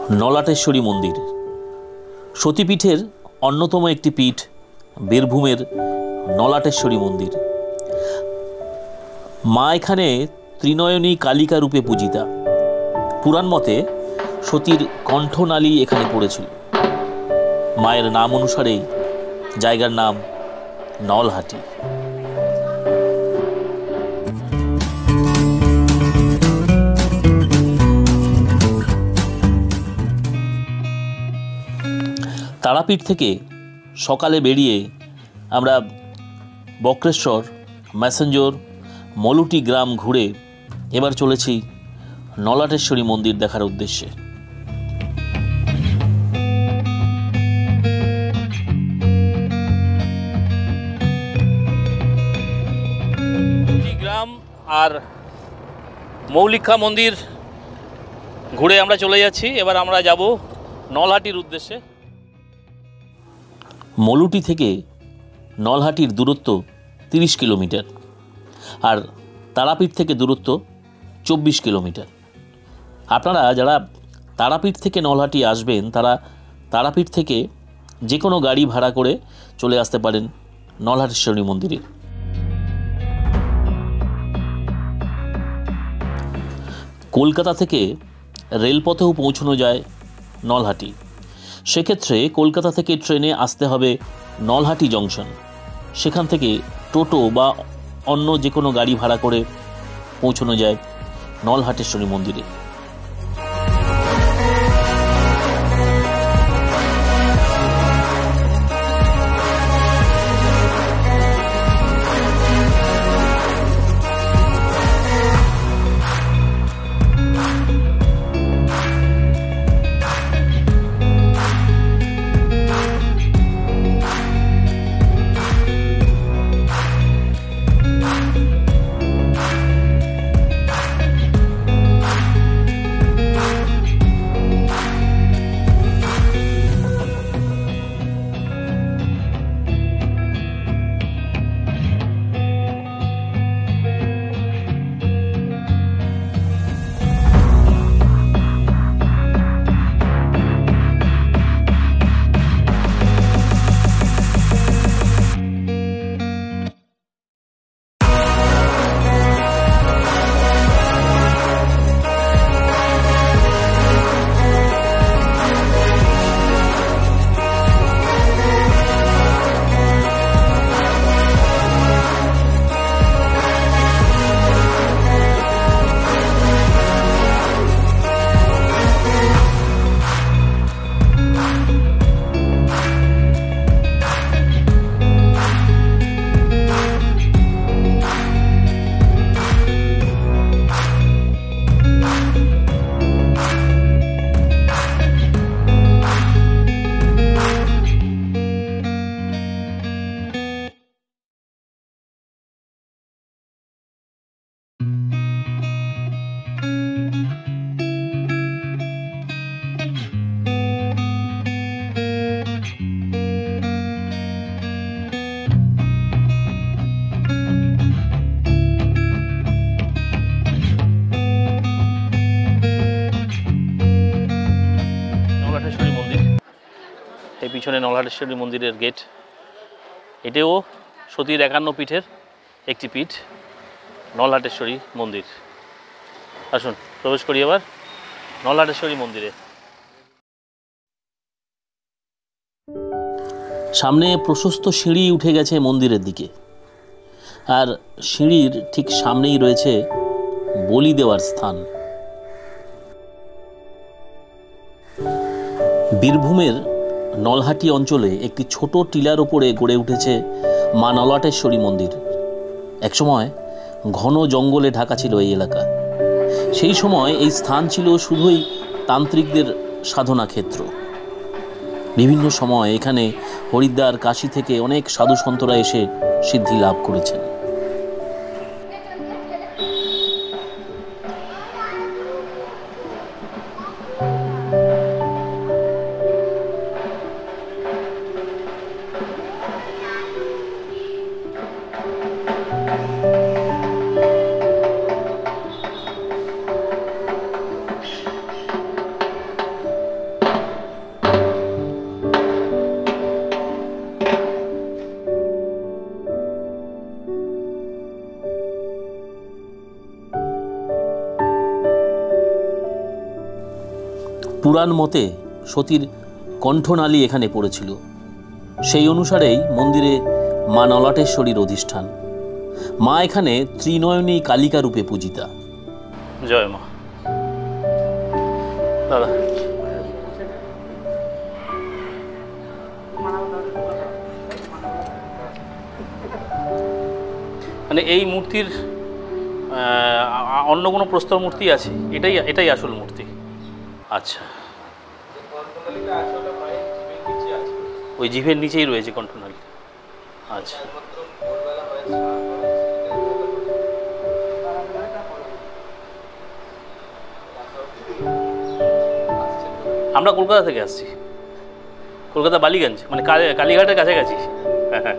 নলাটেশ্বরী মন্দির সতীপীঠের অন্যতম একটি পীঠ বীরভূমের নলাটেশ্বরী মন্দির। মা এখানে ত্রিনয়নী কালিকা রূপে পূজিতা। পুরাণ মতে সতীর কণ্ঠনালী এখানে পড়েছিল। মায়ের নাম অনুসারেই জায়গার নাম নলহাটি। তারাপীঠ থেকে সকালে বেরিয়ে আমরা বক্রেশ্বর, ম্যাসেঞ্জর, মলুটি গ্রাম ঘুরে এবার চলেছি নলাটেশ্বরী মন্দির দেখার উদ্দেশ্যে। গ্রাম আর মৌলিকা মন্দির ঘুরে আমরা চলে যাচ্ছি। এবার আমরা যাব নলহাটির উদ্দেশ্যে। মলুটি থেকে নলহাটির দূরত্ব 30 কিলোমিটার আর তারাপীঠ থেকে দূরত্ব 24 কিলোমিটার। আপনারা যারা তারাপীঠ থেকে নলহাটি আসবেন তারা তারাপীঠ থেকে যে কোনো গাড়ি ভাড়া করে চলে আসতে পারেন নলহাটেশ্বরী মন্দিরে। কলকাতা থেকে রেলপথেও পৌঁছানো যায় নলহাটি। সেক্ষেত্রে কলকাতা থেকে ট্রেনে আসতে হবে নলহাটি জংশন। সেখান থেকে টোটো বা অন্য যে কোনো গাড়ি ভাড়া করে পৌঁছানো যায় নলহাটেশ্বরী মন্দিরে। পিছনে নলহাটেশ্বরী মন্দিরের গেট। এটাও সতীর 51 পীঠের একটি পীঠ নলহাটেশ্বরী মন্দির। আসুন প্রবেশ করি এবার নলহাটেশ্বরী মন্দিরে। সামনে প্রশস্ত সিঁড়ি উঠে গেছে মন্দিরের দিকে, আর সিঁড়ির ঠিক সামনেই রয়েছে বলি দেওয়ার স্থান। বীরভূমের নলহাটি অঞ্চলে একটি ছোট টিলার উপরে গড়ে উঠেছে মা নলাটেশ্বরী মন্দির। একসময় ঘন জঙ্গলে ঢাকা ছিল এই এলাকা। সেই সময় এই স্থান ছিল শুধুই তান্ত্রিকদের সাধনা ক্ষেত্র। বিভিন্ন সময় এখানে হরিদ্বার, কাশী থেকে অনেক সাধু সন্তরা এসে সিদ্ধি লাভ করেছেন। পুরাণ মতে সতীর কণ্ঠনালী এখানে পড়েছিল। সেই অনুসারেই মন্দিরে মা নলাটেশ্বরীর অধিষ্ঠান। মা এখানে ত্রিনয়নী কালিকা রূপে পূজিতা। জয় মা। দাদা, মানে এই মূর্তির অন্য কোনো প্রস্তর মূর্তি আছে? এটাই আসল মূর্তি। আচ্ছা, ওই জিভের নিচেই রয়েছে কণ্ঠনালী। আচ্ছা, আমরা কলকাতা থেকে আসছি, কলকাতা বালিগঞ্জ, মানে কালীঘাটের কাছাকাছি। হ্যাঁ,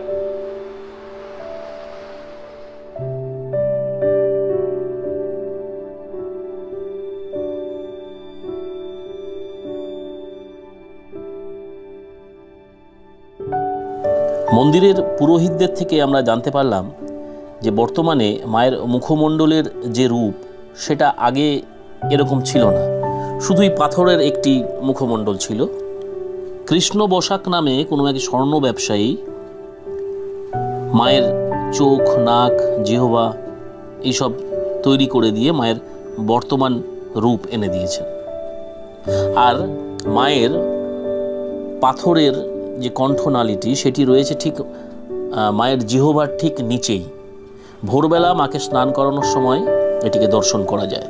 মন্দিরের পুরোহিতদের থেকে আমরা জানতে পারলাম যে বর্তমানে মায়ের মুখমণ্ডলের যে রূপ সেটা আগে এরকম ছিল না, শুধুই পাথরের একটি মুখমণ্ডল ছিল। কৃষ্ণ বসাক নামে কোনো এক স্বর্ণ ব্যবসায়ী মায়ের চোখ, নাক, জিহ্বা এইসব তৈরি করে দিয়ে মায়ের বর্তমান রূপ এনে দিয়েছেন। আর মায়ের পাথরের যে কণ্ঠনালীটি সেটি রয়েছে ঠিক মায়ের জিহ্বার ঠিক নিচেই। ভোরবেলা মাকে স্নান করানোর সময় এটিকে দর্শন করা যায়।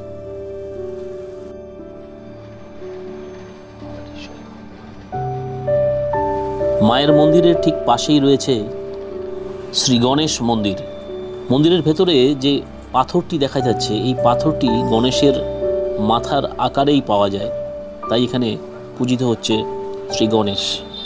মায়ের মন্দিরের ঠিক পাশেই রয়েছে শ্রী গণেশ মন্দির। মন্দিরের ভেতরে যে পাথরটি দেখা যাচ্ছে, এই পাথরটি গণেশের মাথার আকারেই পাওয়া যায়, তাই এখানে পূজিত হচ্ছে শ্রী গণেশ।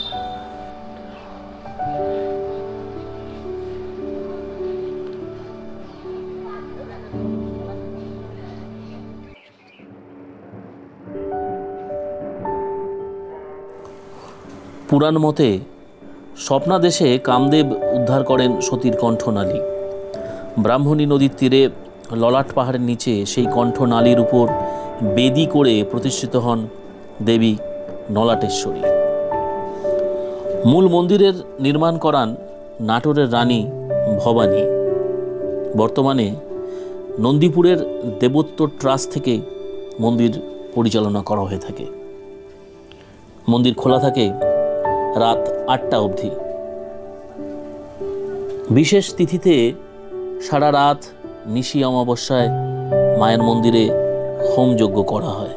পুরাণ মতে স্বপ্নাদেশে কামদেব উদ্ধার করেন সতীর কণ্ঠনালী। ব্রাহ্মণী নদীর তীরে ললাট পাহাড়ের নিচে সেই কণ্ঠনালীর উপর বেদি করে প্রতিষ্ঠিত হন দেবী নলাটেশ্বরী। মূল মন্দিরের নির্মাণ করান নাটোরের রানী ভবানী। বর্তমানে নন্দীপুরের দেবোত্তর ট্রাস্ট থেকে মন্দির পরিচালনা করা হয়ে থাকে। মন্দির খোলা থাকে রাত 8টা অবধি। বিশেষ তিথিতে সারা রাত নিশি অমাবস্যায় মায়ের মন্দিরে হোমযজ্ঞ করা হয়।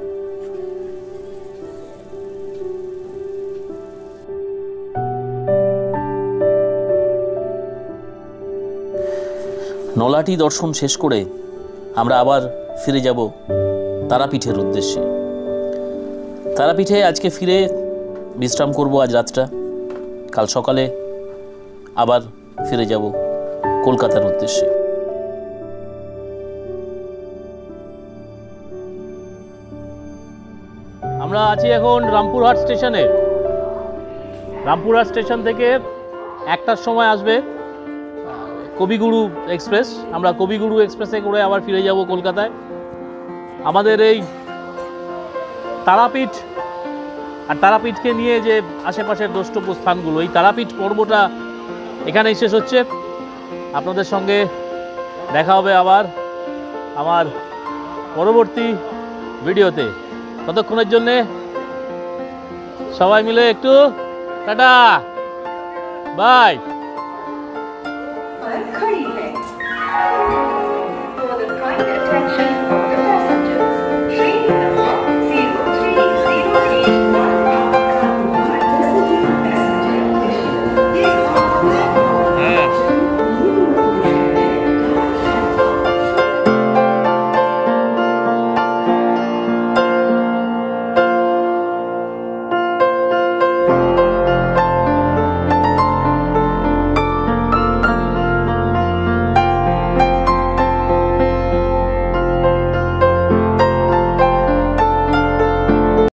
নলাটি দর্শন শেষ করে আমরা আবার ফিরে যাব তারাপীঠের উদ্দেশ্যে। তারাপীঠে আজকে ফিরে বিশ্রাম করব আজ রাতটা। কাল সকালে আবার ফিরে যাব কলকাতার উদ্দেশ্যে। আমরা আছি এখন রামপুরহাট স্টেশনে। রামপুরহাট স্টেশন থেকে 1টার সময় আসবে কবিগুরু এক্সপ্রেস। আমরা কবিগুরু এক্সপ্রেসে করে আবার ফিরে যাব কলকাতায়। আমাদের এই তারাপীঠ আর তারাপীঠকে নিয়ে যে আশেপাশের দ্রষ্টব্য স্থানগুলো, এই তারাপীঠ পর্বটা এখানেই শেষ হচ্ছে। আপনাদের সঙ্গে দেখা হবে আবার আমার পরবর্তী ভিডিওতে। ততক্ষণের জন্যে সবাই মিলে একটু টাটা, বাই।